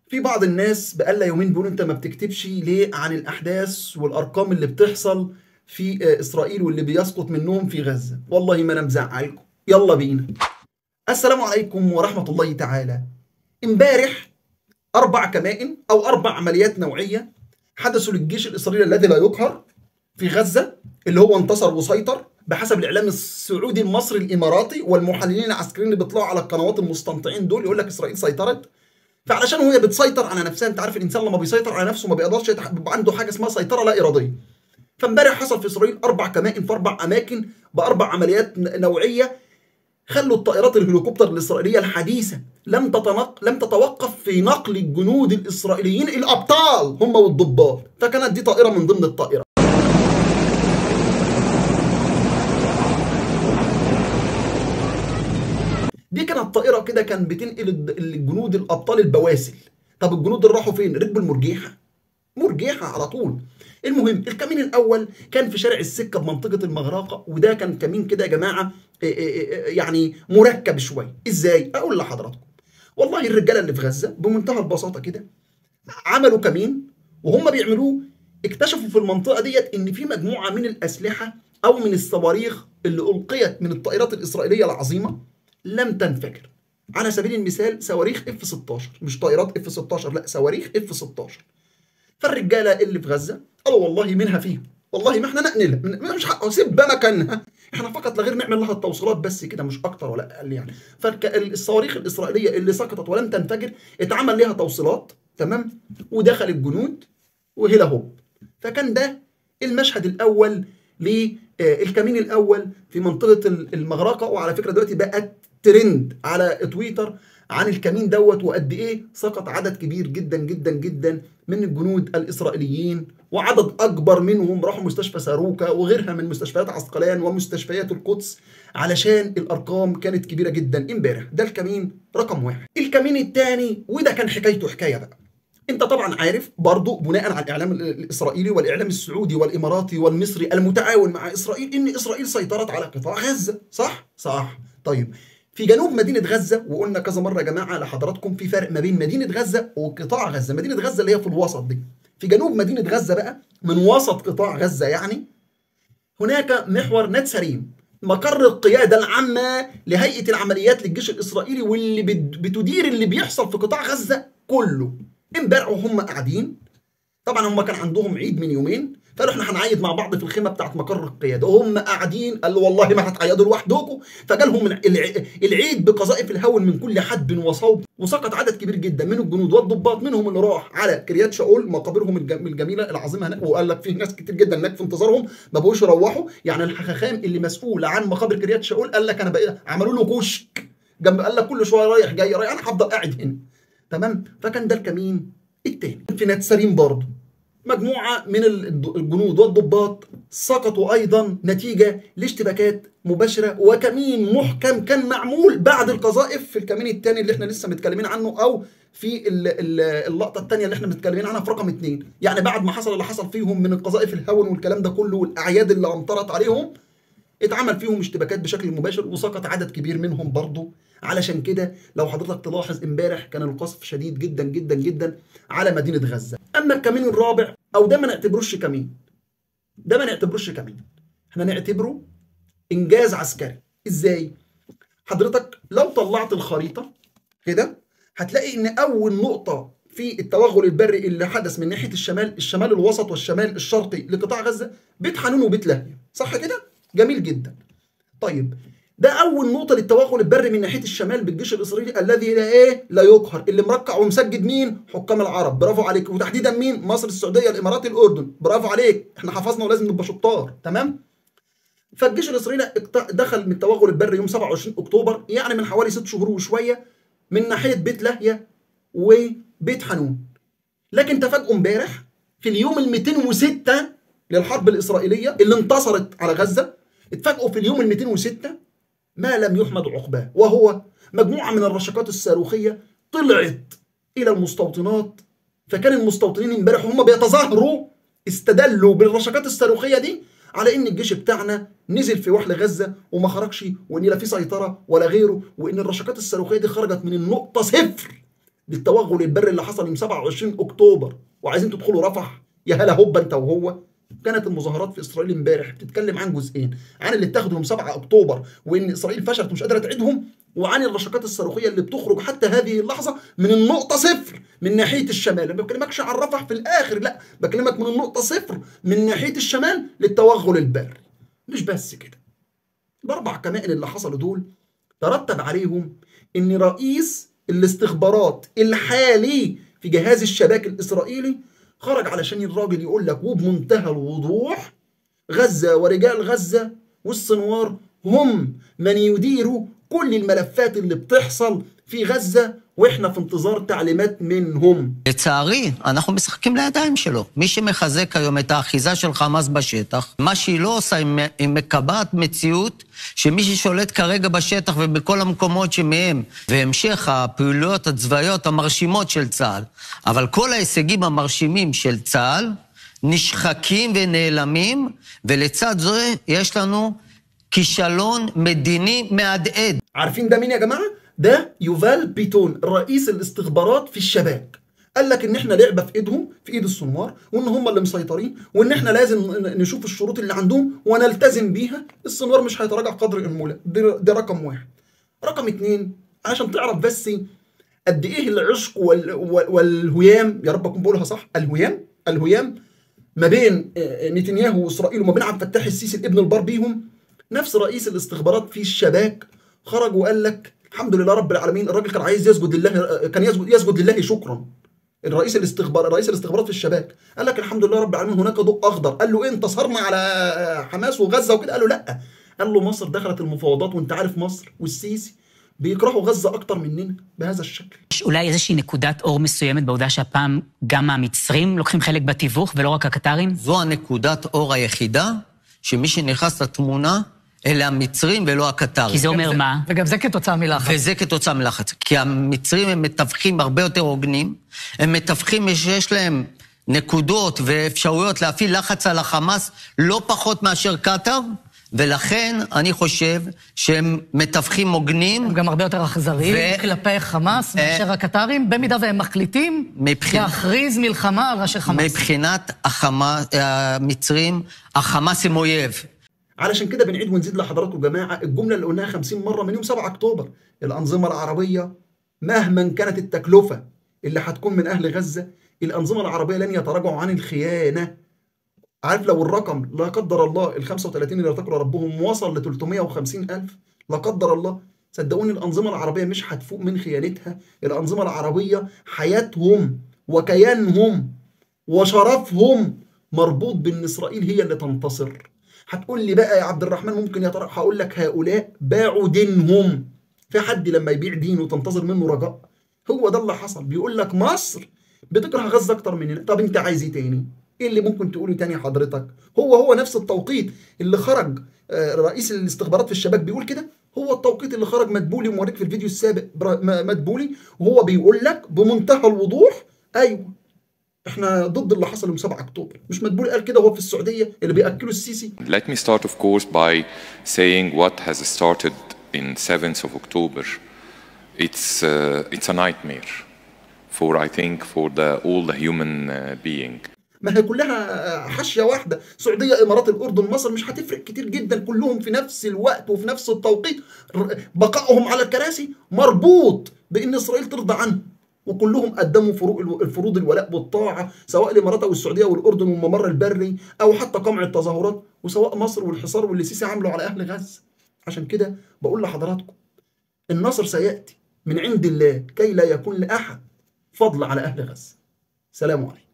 في بعض الناس بقالها يومين بيقولوا انت ما بتكتبش ليه عن الاحداث والارقام اللي بتحصل في اسرائيل واللي بيسقط منهم في غزه. والله ما انا مزعلكم، يلا بينا. السلام عليكم ورحمه الله تعالى. امبارح 4 كمائن او 4 عمليات نوعيه حدثوا للجيش الاسرائيلي الذي لا يقهر في غزه، اللي هو انتصر وسيطر بحسب الاعلام السعودي المصري الاماراتي والمحللين العسكريين اللي بيطلعوا على القنوات المستنطعين دول يقول لك اسرائيل سيطرت. فعلشان هي بتسيطر على نفسها، انت عارف الانسان لما بيسيطر على نفسه ما بيقدرش بيبقى عنده حاجه اسمها سيطره لا اراديه. فامبارح حصل في اسرائيل 4 كمائن في 4 اماكن ب4 عمليات نوعيه خلوا الطائرات الهليكوبتر الاسرائيليه الحديثه لم تتوقف في نقل الجنود الاسرائيليين الابطال هم والضباط. فكانت دي طائره من ضمن الطائرات. دي كانت طائره كده كان بتنقل الجنود الابطال البواسل. طب الجنود اللي راحوا فين؟ ركبوا المرجيحه، مرجيحه على طول. المهم الكمين الاول كان في شارع السكه بمنطقه المغراقه، وده كان كمين كده يا جماعه يعني مركب شويه. ازاي؟ اقول لحضراتكم. والله الرجاله اللي في غزه بمنتهى البساطه كده عملوا كمين، وهم بيعملوه اكتشفوا في المنطقه ديت ان في مجموعه من الاسلحه او من الصواريخ اللي القيت من الطائرات الاسرائيليه العظيمه لم تنفجر. على سبيل المثال صواريخ F-16، مش طائرات F-16، لا صواريخ F-16. فالرجاله اللي في غزه قالوا والله منها فيها، والله ما احنا نقنلها، مش حق سيب مكانها، احنا فقط لا غير نعمل لها التوصيلات بس كده، مش اكتر ولا اقل يعني. فالصواريخ الاسرائيليه اللي سقطت ولم تنفجر اتعمل لها توصيلات، تمام، ودخل الجنود وهلا هوب. فكان ده المشهد الاول للكمين الاول في منطقه المغرقه. وعلى فكره دلوقتي بقت ترند على تويتر عن الكمين دوت، وقد ايه سقط عدد كبير جدا جدا جدا من الجنود الاسرائيليين، وعدد اكبر منهم راحوا مستشفى ساروكا وغيرها من مستشفيات عسقلان ومستشفيات القدس، علشان الارقام كانت كبيره جدا امبارح. ده الكمين رقم 1. الكمين الثاني وده كان حكايته حكايه بقى. انت طبعا عارف برضو بناء على الاعلام الاسرائيلي والاعلام السعودي والاماراتي والمصري المتعاون مع اسرائيل ان اسرائيل سيطرت على قطاع غزه، صح؟ صح. طيب في جنوب مدينة غزة، وقلنا كذا مرة يا جماعة لحضراتكم في فرق ما بين مدينة غزة وقطاع غزة. مدينة غزة اللي هي في الوسط دي. في جنوب مدينة غزة بقى من وسط قطاع غزة يعني هناك محور نتساريم، مقر القيادة العامة لهيئة العمليات للجيش الإسرائيلي واللي بتدير اللي بيحصل في قطاع غزة كله. امبارح وهم قاعدين، طبعا هم كان عندهم عيد من يومين، فقالوا احنا هنعيد مع بعض في الخيمه بتاعت مقر القياده، وهم قاعدين قالوا والله ما هتعيدوا لوحدكم. فجالهم العيد بقذائف الهون من كل حدب وصوب، وسقط عدد كبير جدا من الجنود والضباط، منهم اللي راح على كريات شاول مقابرهم الجميله العظيمه هناك، وقال لك في ناس كتير جدا هناك في انتظارهم ما بقوش يروحوا. يعني الحخام اللي مسؤول عن مقابر كريات شاول قال لك انا بقى عملوا له كشك جنب، قال لك كل شويه رايح جاي رايح، انا هفضل قاعد هنا، تمام. فكان ده الكمين الثاني. في نتساريم برضه مجموعة من الجنود والضباط سقطوا أيضا نتيجة لاشتباكات مباشرة، وكمين محكم كان معمول بعد القذائف في الكمين الثاني اللي احنا لسه متكلمين عنه، أو في اللقطة الثانية اللي احنا متكلمين عنها في رقم 2. يعني بعد ما حصل اللي حصل فيهم من القذائف الهون والكلام ده كله والأعياد اللي أمطرت عليهم، اتعمل فيهم اشتباكات بشكل مباشر وسقط عدد كبير منهم برضه. علشان كده لو حضرتك تلاحظ امبارح كان القصف شديد جدا جدا جدا على مدينة غزة. اما الكمين الرابع او ده ما نعتبروش كمين، ده ما نعتبروش كمين، احنا نعتبره انجاز عسكري. ازاي؟ حضرتك لو طلعت الخريطة كده هتلاقي ان اول نقطة في التوغل البري اللي حدث من ناحية الشمال الوسط والشمال الشرقي لقطاع غزة بيت حانون وبيت لاهيا، صح كده؟ جميل جدا. طيب ده اول نقطه للتوغل البري من ناحيه الشمال بالجيش الاسرائيلي الذي لا يقهر، اللي مركع ومسجد مين؟ حكام العرب، برافو عليك. وتحديدا مين؟ مصر، السعوديه، الامارات، الاردن، برافو عليك، احنا حفظنا ولازم نبقى شطار، تمام. فالجيش الاسرائيلي دخل من التوغل البري يوم 27 اكتوبر، يعني من حوالي 6 شهور وشويه، من ناحيه بيت لاهيا وبيت حانون. لكن تفاجئوا امبارح في اليوم ال 206 للحرب الاسرائيليه اللي انتصرت على غزه، اتفاجئوا في اليوم ال 206 ما لم يحمد عقباه، وهو مجموعة من الرشقات الصاروخية طلعت إلى المستوطنات. فكان المستوطنين امبارح هم بيتظاهروا استدلوا بالرشقات الصاروخية دي على إن الجيش بتاعنا نزل في وحل غزة وما خرجش، وإن لا في سيطرة ولا غيره، وإن الرشقات الصاروخية دي خرجت من النقطة 0 بالتوغل البري اللي حصل يوم 27 اكتوبر وعايزين تدخلوا رفح؟ يا هلا هوبا انت وهو. كانت المظاهرات في اسرائيل امبارح بتتكلم عن جزئين، عن اللي اتاخدوا يوم 7 اكتوبر وان اسرائيل فشلت ومش قادره تعيدهم، وعن الرشقات الصاروخيه اللي بتخرج حتى هذه اللحظه من النقطه صفر من ناحيه الشمال. ما بكلمكش عن رفح في الاخر، لا، بكلمك من النقطه صفر من ناحيه الشمال للتوغل البري. مش بس كده، الاربع كمائن اللي حصلوا دول ترتب عليهم ان رئيس الاستخبارات الحالي في جهاز الشباك الاسرائيلي خرج علشان الراجل يقول لك وبمنتهى الوضوح غزة ورجال غزة والسنوار هم من يديروا كل الملفات اللي بتحصل في غزة واحنا في انتظار تعלימات منهم. לצערי, אנחנו משחקים לידיים שלו. מי שמחזק היום את האחיזה של חמאס בשטח, מה שהיא לא עושה, היא מקבעת מציאות שמי ששולט כרגע בשטח ובכל המקומות שמהם, והמשך הפעילויות הצבאיות המרשימות של צה"ל, אבל כל ההישגים המרשימים של צה"ל נשחקים ונעלמים, ולצד זה יש לנו כישלון מדיני מהדהד. عارفين ده مين يا جماعة؟ ده يوفال بيتون رئيس الاستخبارات في الشباك. قال لك ان احنا لعبه في ايدهم، في ايد السنوار، وان هم اللي مسيطرين، وان احنا لازم نشوف الشروط اللي عندهم ونلتزم بيها. السنوار مش هيتراجع قدر المولى. ده رقم واحد. رقم اتنين، عشان تعرف بس قد ايه العشق والهيام، يا رب اكون بقولها صح، الهيام ما بين نتنياهو واسرائيل وما بين عبد الفتاح السيسي ابن البار بيهم. نفس رئيس الاستخبارات في الشباك خرج وقال لك الحمد لله رب العالمين. الراجل كان عايز يسجد لله، كان يسجد لله شكرا. رئيس الاستخبارات في الشباك قال لك الحمد لله رب العالمين هناك ضوء اخضر. قال له ايه، انتصرنا على حماس وغزه وكده؟ قال له لا. قال له מصر دخلت المفاوضات، وانت عارف مصر والسيسي بيكرهوا غزه اكتر مننا بهذا الشكل. יש אולי איזושהי נקודת אור מסוימת בעובדה שהפעם גם המצרים לוקחים חלק בתיווך ולא רק הקטרים? זו הנקודת אור היחידה שמי שנכנס לתמונה אלה המצרים ולא הקטרים. כי זה אומר מה? וגם זה כתוצאה מלחץ. וזה כתוצאה מלחץ. כי המצרים הם מתווכים הרבה יותר הוגנים, הם מתווכים שיש להם נקודות ואפשרויות להפעיל לחץ על החמאס לא פחות מאשר קטר, ולכן אני חושב שהם מתווכים הוגנים. הם גם הרבה יותר אכזריים כלפי חמאס מאשר הקטרים, במידה והם מחליטים להכריז מלחמה על ראשי חמאס. מבחינת המצרים, החמאס הם אויב. علشان كده بنعيد ونزيد لحضراتكم يا جماعه الجمله اللي قلناها 50 مره من يوم 7 اكتوبر. الانظمه العربيه مهما كانت التكلفه اللي هتكون من اهل غزه، الانظمه العربيه لن يتراجعوا عن الخيانه. عارف لو الرقم لا قدر الله ال 35 اللي ارتكلوا ربهم وصل ل 350,000 لا قدر الله، صدقوني الانظمه العربيه مش هتفوق من خيانتها. الانظمه العربيه حياتهم وكيانهم وشرفهم مربوط بان اسرائيل هي اللي تنتصر. هتقول لي بقى يا عبد الرحمن ممكن يا ترى، هقول لك هؤلاء باعوا دينهم. في حد لما يبيع دينه وتنتظر منه رجاء؟ هو ده اللي حصل. بيقول لك مصر بتكره غزه اكتر مننا. طب انت عايز ايه تاني؟ ايه اللي ممكن تقوله تاني حضرتك؟ هو نفس التوقيت اللي خرج رئيس الاستخبارات في الشباك بيقول كده، هو التوقيت اللي خرج مدبولي وموريك في الفيديو السابق مدبولي وهو بيقول لك بمنتهى الوضوح ايوه احنا ضد اللي حصل يوم 7 اكتوبر. مش مدبولي قال كده وهو في السعوديه اللي بياكلوا السيسي؟ Let me start of course by saying what has started in 7th of October. It's a nightmare for I think for all the human being. ما هي كلها حاشيه واحده، سعوديه امارات الاردن مصر، مش هتفرق كتير جدا، كلهم في نفس الوقت وفي نفس التوقيت بقائهم على الكراسي مربوط بان اسرائيل ترضى عنهم، وكلهم قدموا الفروض الولاء والطاعه، سواء الامارات او السعوديه والاردن والممر البري او حتى قمع التظاهرات، وسواء مصر والحصار واللي السيسي عامله على اهل غزه. عشان كده بقول لحضراتكم النصر سياتي من عند الله كي لا يكون لاحد فضل على اهل غزه. سلام عليكم.